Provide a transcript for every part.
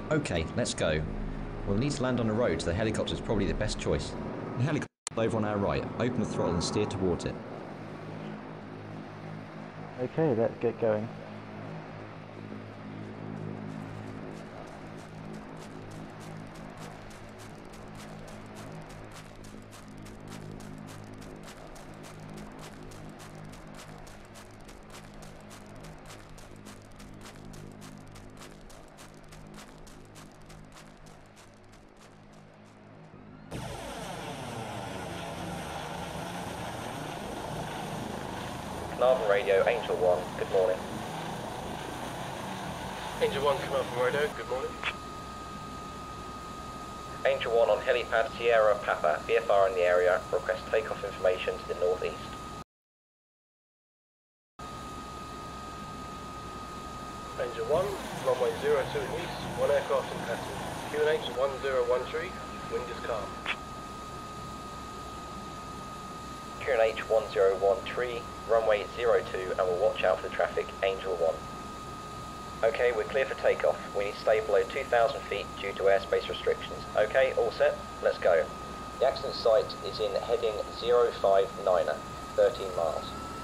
Okay, let's go. We'll need to land on a road, so the helicopter is probably the best choice. The helicopter is over on our right. Open the throttle and steer towards it. Okay, let's get going. Carnarvon Radio, Angel 1, good morning. Angel 1, Carnarvon Radio, good morning. Angel 1 on helipad Sierra Papa, VFR in the area, request takeoff information to the northeast. Angel 1, runway 02 east, one aircraft in pattern. QNH 1013, wind is calm. QNH 1013, runway 02, and we'll watch out for the traffic, Angel 1. Okay, we're clear for takeoff. We need to stay below 2,000 feet due to airspace restrictions. Okay, all set? Let's go. The accident site is in heading 059er, 13 miles.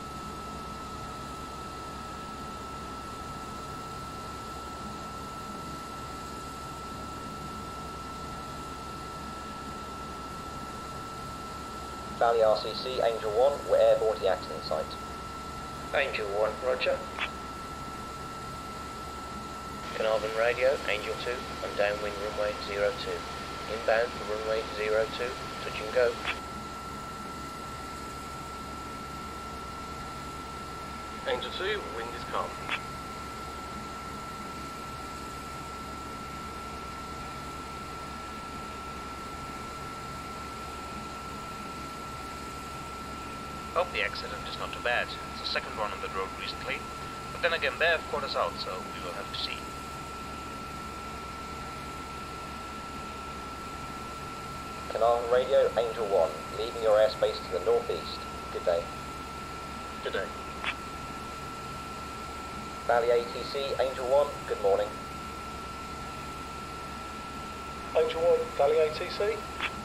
Valley RCC, Angel 1, we're airborne to the accident site. Angel 1, roger. Carnarvon Radio, Angel 2, on downwind runway 02. Inbound for runway 02, touch and go. Angel 2, wind is calm. Hope the accident is not too bad. It's the second one on the road recently. But then again, they have caught us out, so we will have to see. Carnarvon Radio, Angel 1, leaving your airspace to the northeast. Good day. Good day. Valley ATC, Angel 1, good morning. Angel 1, Valley ATC.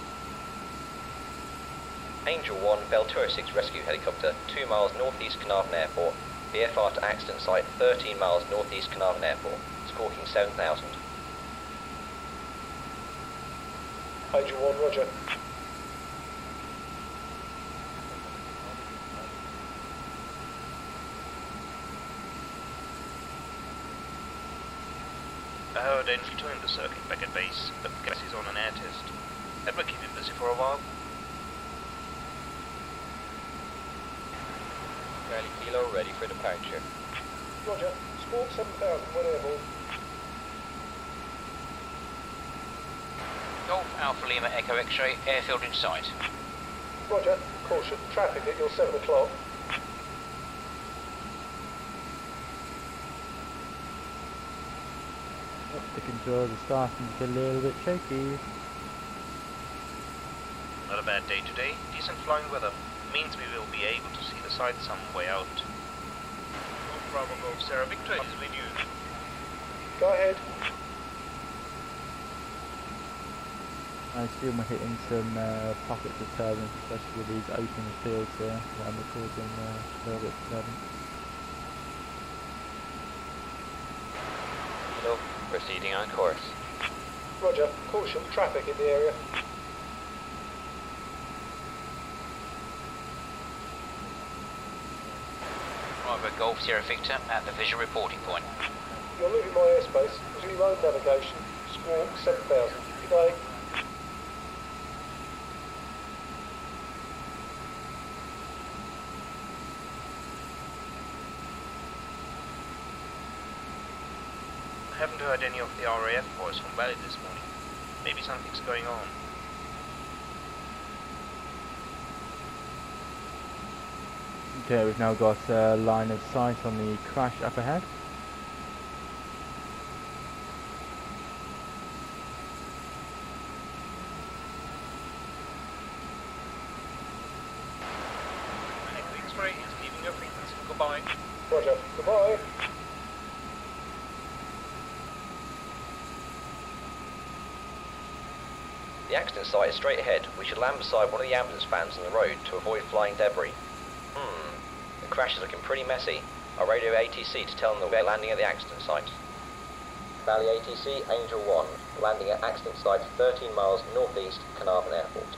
Angel 1, Bell 206 rescue helicopter, 2 miles northeast Carnarvon Airport. VFR to accident site, 13 miles northeast Carnarvon Airport. Squawking 7,000. Angel 1, roger. I heard Angel 2 in the circuit back at base, but guess he's on an air test. That will keep him busy for a while. Charlie Kilo, ready for departure. Roger. Squawk 7000, one airborne. Golf Alpha Lima Echo X-ray, airfield in sight. Roger. Caution, traffic at your 7 o'clock. The controls are starting to get a little bit shaky. Not a bad day today. Decent flying weather. Means we will be able to see the site some way out. Bravo Golf Sarah Victor is with you. Go ahead. I assume we're hitting some pockets of turbulence, especially with these open fields here that I'm recording a little bit turbulent. Kilo, proceeding on course. Roger. Caution, traffic in the area. Bravo Golf Sierra Victor at the visual reporting point. You're leaving my airspace. Visually road navigation. Squawk 7000. Good day. I haven't heard any of the RAF boys from Valley this morning. Maybe something's going on. Okay, we've now got a line of sight on the crash up ahead. X-ray is leaving your frequency. Goodbye. Roger. Goodbye. The accident site is straight ahead. We should land beside one of the ambulance vans on the road to avoid flying debris. The crash is looking pretty messy. I'll radio ATC to tell them that we're landing at the accident site. Valley ATC, Angel 1, landing at accident site 13 miles northeast, Carnarvon Airport.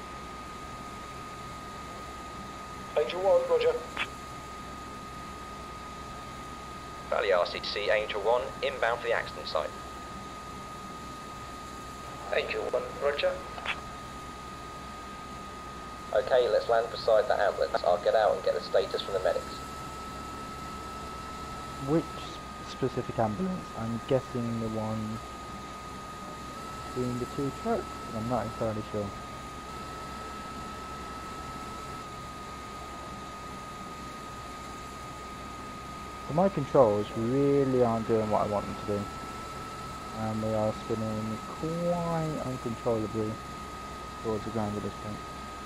Angel 1, roger. Valley RCC, Angel 1, inbound for the accident site. Angel 1, roger. Okay, let's land beside the ambulance. I'll get out and get the status from the medics. Which specific ambulance? I'm guessing the one between the two trucks, but I'm not entirely sure. So my controls really aren't doing what I want them to do. And we are spinning quite uncontrollably towards the ground at this point.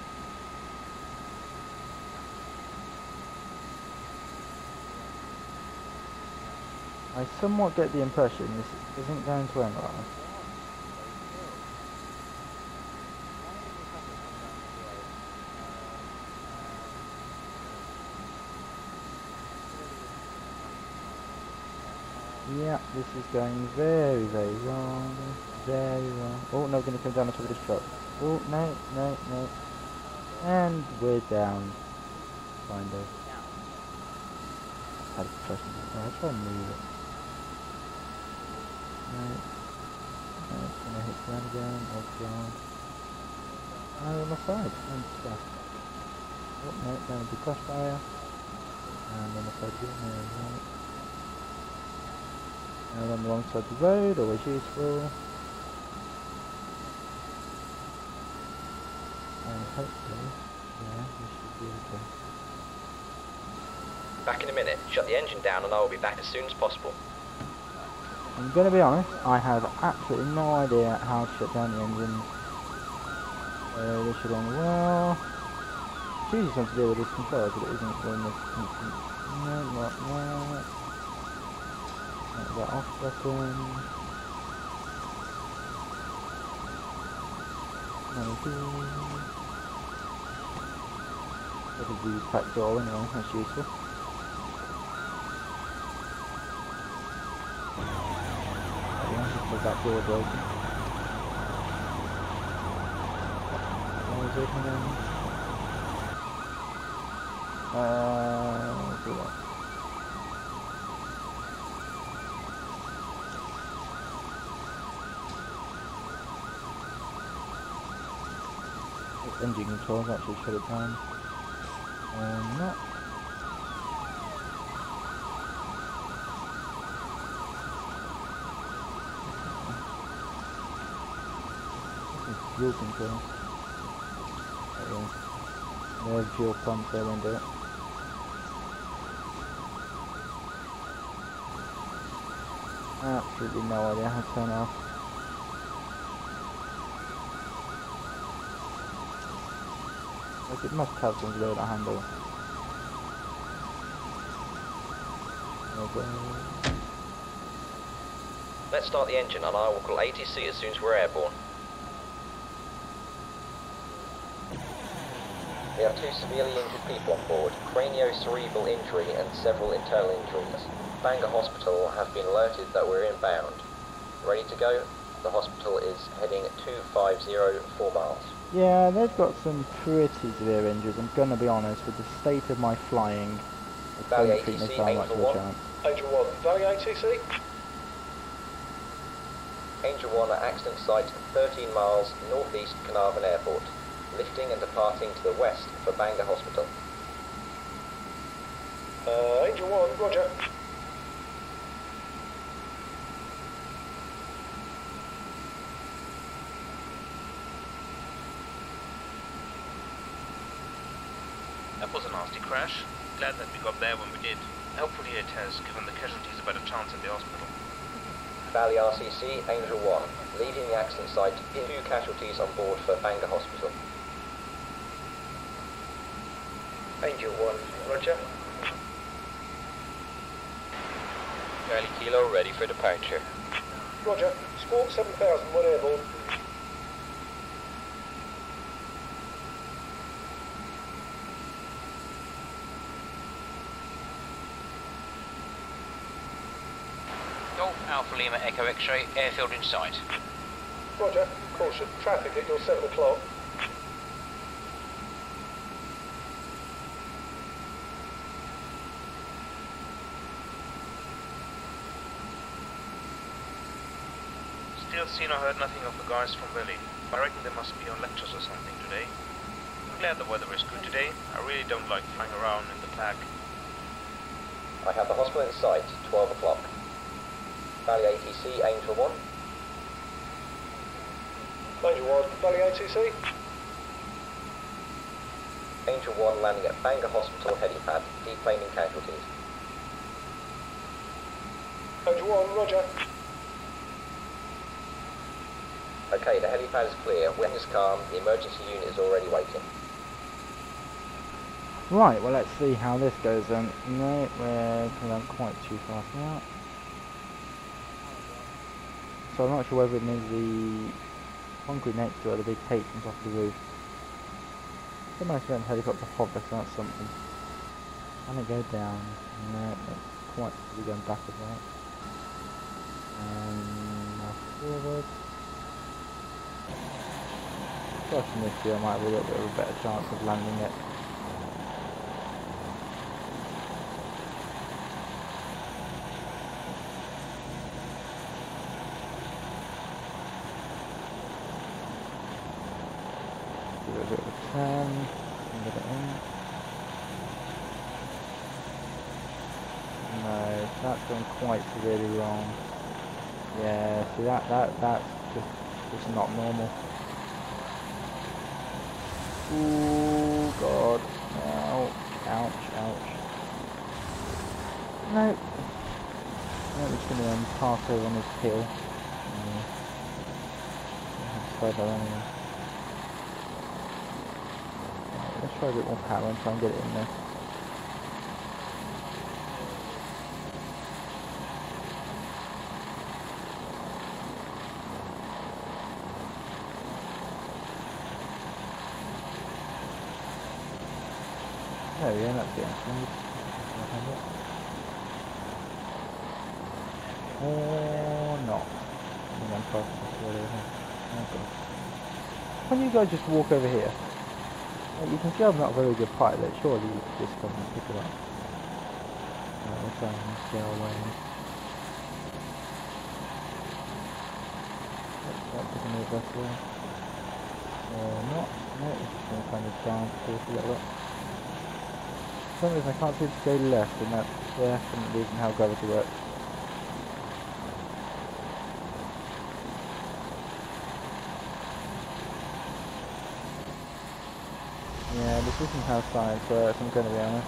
I somewhat get the impression this isn't going to end well. Yeah, this is going very, very wrong. Very wrong. Oh, no, we're going to come down on top of this truck. Oh, no, no, no. And we're down. Kind of. Had a professional. I'll try and move it. No. No, it's going to hit ground again. Oh, God. No, on my side. I'm stuck. Oh, no, down with the crossfire. And on the side here. No, right. And on the wrong side of the road, always useful. And hopefully, yeah, we should be okay. Back in a minute. Shut the engine down and I will be back as soon as possible. I'm going to be honest, I have absolutely no idea how to shut down the engine. This should run well. It's usually something to do with this controller, but it isn't doing this. No, not that. Make that off button. Maybe. That'll be back door anyway, that's useful. That door broken. Doors opening. Do that. Engine controls actually shut it down. Not. Fuel control. There's fuel pump, they won't do it. Absolutely no idea how to turn it off. Like it must have some way to handle. Okay. Let's start the engine and I will call ATC as soon as we're airborne. We have 2 severely injured people on board, craniocerebral injury and several internal injuries. Bangor Hospital have been alerted that we're inbound. Ready to go? The hospital is heading 2504 miles. Yeah, they've got some pretty severe injuries, I'm gonna be honest, with the state of my flying. I Valley don't think they ATC, sound much of Angel a 1. chance. Angel 1, Valley ATC. Angel 1 at accident site 13 miles northeast Carnarvon Airport. Lifting and departing to the west for Bangor Hospital. Angel 1, roger. That was a nasty crash. Glad that we got there when we did. Hopefully it has given the casualties a better chance at the hospital. Valley RCC, Angel 1. Leaving the accident site, 2 casualties on board for Bangor Hospital. Angel 1, roger. Charlie Kilo ready for departure. Roger. Sport 7000, 1 airborne. Golf Alpha Lima Echo X-ray, airfield in sight. Roger. Caution. Traffic at your 7 o'clock. Still seen or heard nothing of the guys from Billy. I reckon they must be on lectures or something today. I'm glad the weather is good today. I really don't like flying around in the pack. I have the hospital in sight, 12 o'clock. Valley ATC, aim for 1. Angel 1, Valley ATC. Angel 1 landing at Bangor Hospital helipad, deplaning casualties. Angel 1, roger. Okay, the helipad is clear, wind is calm, the emergency unit is already waiting. Right, well let's see how this goes then. No, we're not quite too far from that. So I'm not sure whether it means the concrete next to it, the big tape comes off the roof. It's a nice event helicopter hover, so that's something. Can it go down? No, not quite really going backwards right. And now forward. Question this year I might have a little bit of a better chance of landing it. Give it a bit of a turn, and get it in. No, that's gone quite severely wrong. Yeah, see that's just not normal. Ooh, God. Ouch, ouch, ouch. No. I'm just going to pass over on this hill. Further anyway. Right, let's try a bit more power and try and get it in there. There we go, that's the answer. Or not. Can you guys just walk over here? Like, you can see I'm not a very good pilot, surely you could just come and pick it up. We'll try and scale away. Let's pick a best way. Or not. No, it's just going to kind of down force a little bit. For some reason I can't seem to go left, and that's definitely isn't how gravity works. Yeah, this isn't how science works, I'm going to be honest.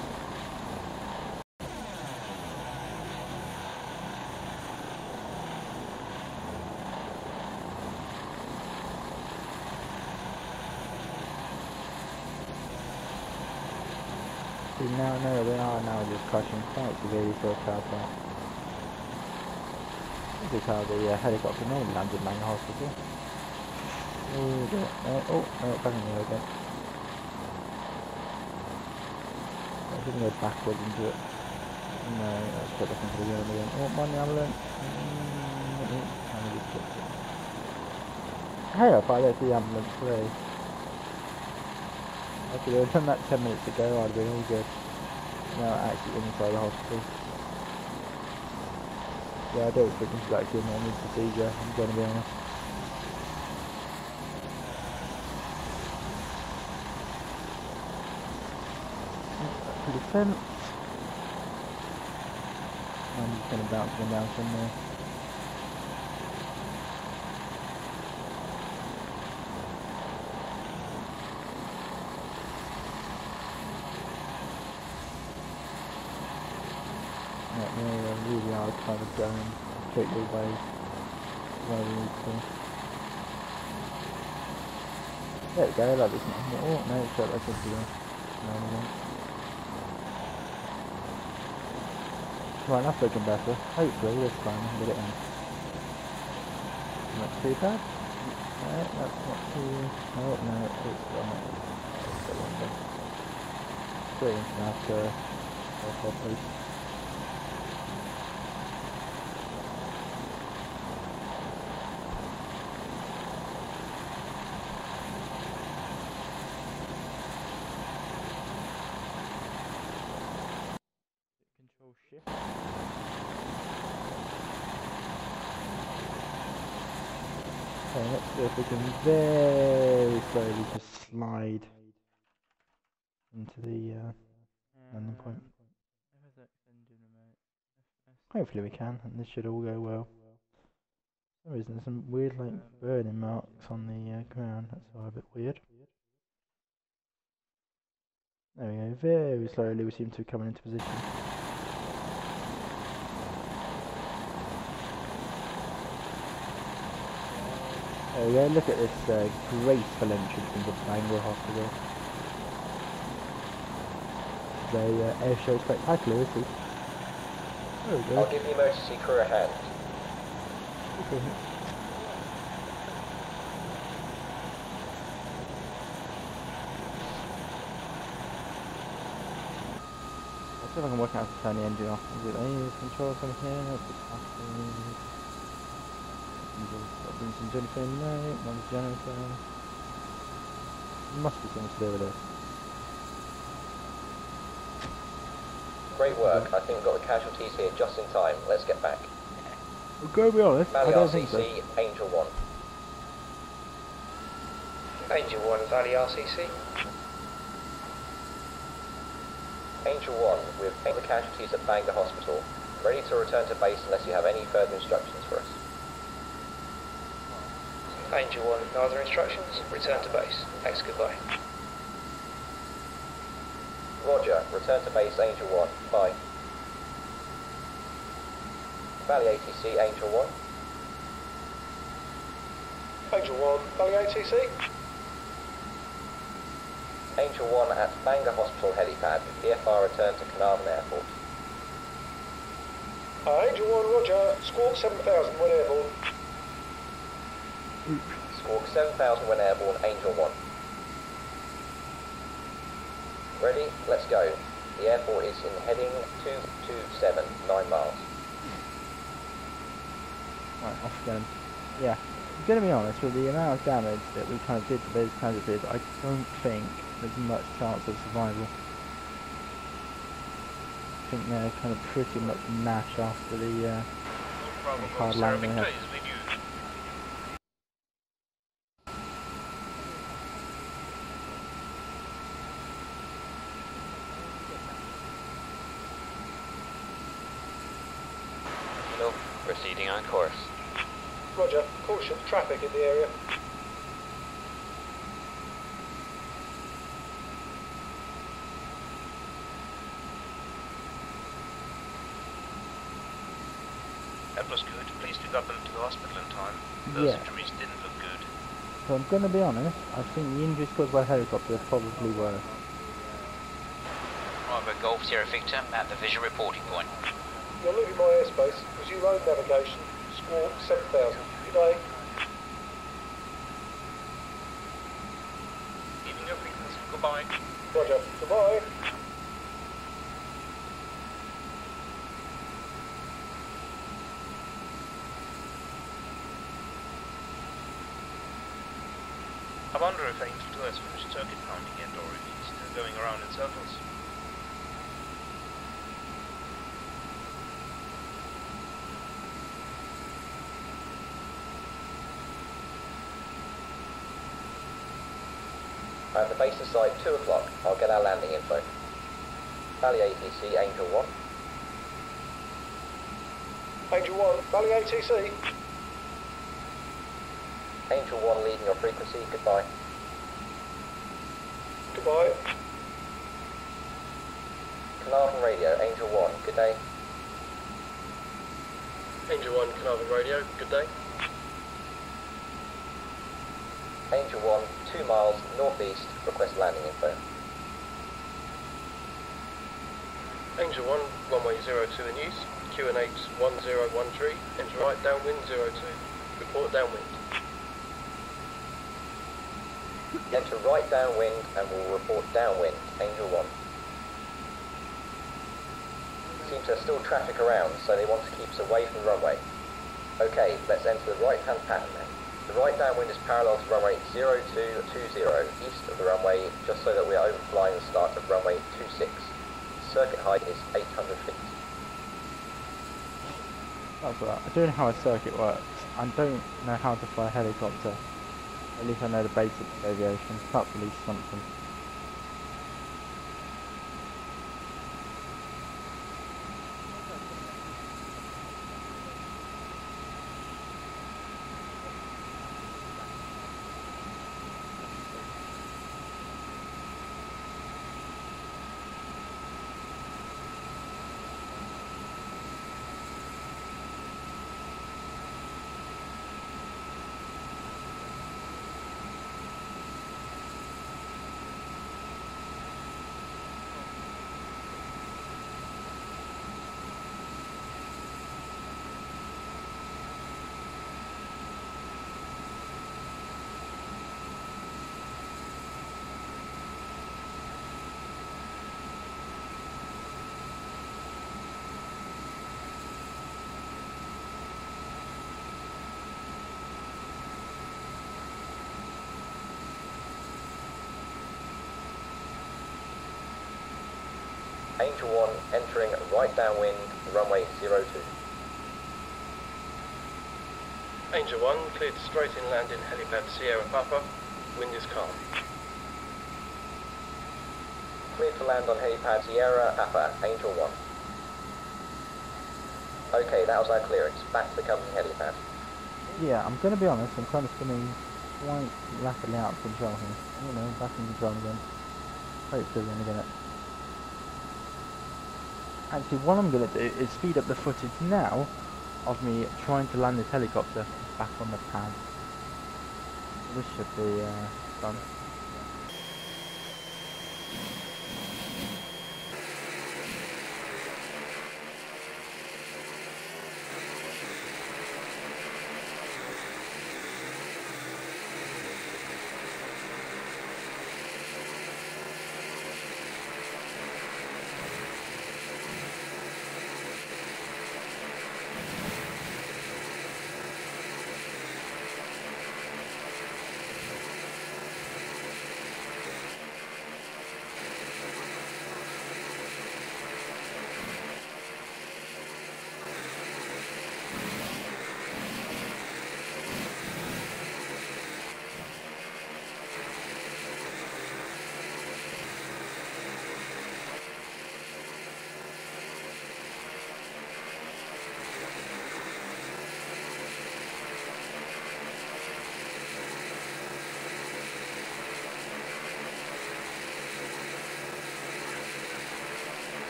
See, now they are now just crashing quite severely for a car park. This is how the helicopter normally lands at Bangor Hospital. Oh, dear. No, back in the air again. I shouldn't go backwards into it. No, let's put this into the wheel again. Oh, come on, the ambulance. Hey, I piloted the ambulance today. If I'd done that 10 minutes ago, I'd have been all good. Now actually inside the hospital. Yeah, I don't think this is actually a normal procedure, I'm going to be honest. To the fence. I'm just going to bounce them down somewhere. Really hard kind of going straight your way where we need to. There we go, like this now. Oh no, it's shut back into there. Right, that's looking better. Hopefully this time we can get it in. Not too bad. Right, that's not too... Oh no, it's still not. It's still under. Straight into that properly. Okay, let's see if we can very slowly just slide into the landing point. Hopefully we can, and this should all go well. For some reason there's some weird like burning marks on the ground, that's all a bit weird. There we go, very slowly we seem to be coming into position. There we go, look at this graceful entrance into Bangor Hospital. The air show spectacular, isn't it? There we go. I'll give the emergency crew a hand. Okay. Let's see if I can work out how to turn the engine off. Is it any control something here? What's it passing? Some generator, no, one's generator. Must be something to do with it. Great work. I think we've got the casualties here just in time. Let's get back. Well, go be honest, Valley I don't think so. RCC, Angel 1. Angel 1, Valley RCC. Angel 1, we've taken the casualties at Bangor Hospital. Ready to return to base unless you have any further instructions for us. Angel 1, no other instructions? Return to base. Thanks, goodbye. Roger, return to base Angel 1. Bye. Valley ATC, Angel 1. Angel 1, Valley ATC. Angel 1 at Bangor Hospital helipad. VFR return to Carnarvon Airport. Angel 1, Roger. Squawk 7000 when airborne. Squawk 7000 when airborne, Angel 1. Ready? Let's go. The airport is in heading 227, 9 miles. Right, off again. Yeah, I'm going to be honest, with the amount of damage that we kind of did to those casualties, I don't think there's much chance of survival. I think they're kind of pretty much mash after the hard landing they had. Proceeding on course. Roger. Caution, traffic in the area. That was good. Please we got them to the hospital in time. Those injuries didn't look good. So I'm going to be honest, I think the injuries caused by helicopter are probably worse. Bravo Golf Sierra Victor at the visual reporting point. You're leaving my airspace. Resume road navigation. Squawk 7000. Good day. Leaving your frequency. Goodbye. Roger. Goodbye. I wonder if Angel 2 has finished circuit counting yet, or if he's still going around in circles. I have the base in sight 2 o'clock. I'll get our landing info. Valley ATC, Angel 1. Angel 1, Valley ATC. Angel 1 leaving your frequency. Goodbye. Goodbye. Carnarvon Radio, Angel 1. Good day. Angel 1, Carnarvon Radio. Good day. Angel 1, 2 miles northeast. Request landing info. Angel 1, runway 02 in use. QNH 1013. Enter right downwind 02. Report downwind. Enter right downwind and will report downwind, Angel 1. Seems there's still traffic around, so they want to keep us away from the runway. Okay, let's enter the right-hand pattern then. The right downwind is parallel to runway 0220, east of the runway, just so that we are overflying the start of runway 26. Circuit height is 800 feet. That's alright. I don't know how a circuit works. I don't know how to fly a helicopter. At least I know the basics of aviation. That's at least something. Angel 1 entering right downwind, runway 02. Angel 1, cleared straight in landing helipad Sierra Papa. Wind is calm. Cleared to land on helipad Sierra Papa, Angel 1. Okay, that was our clearance. Back to the company helipad. Yeah, I'm going to be honest, I'm kind of spinning quite rapidly out of control here. You know, back in control again. Hopefully we're going to get it. Actually, what I'm going to do is speed up the footage now of me trying to land this helicopter back on the pad. This should be fun.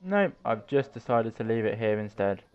Nope, I've just decided to leave it here instead.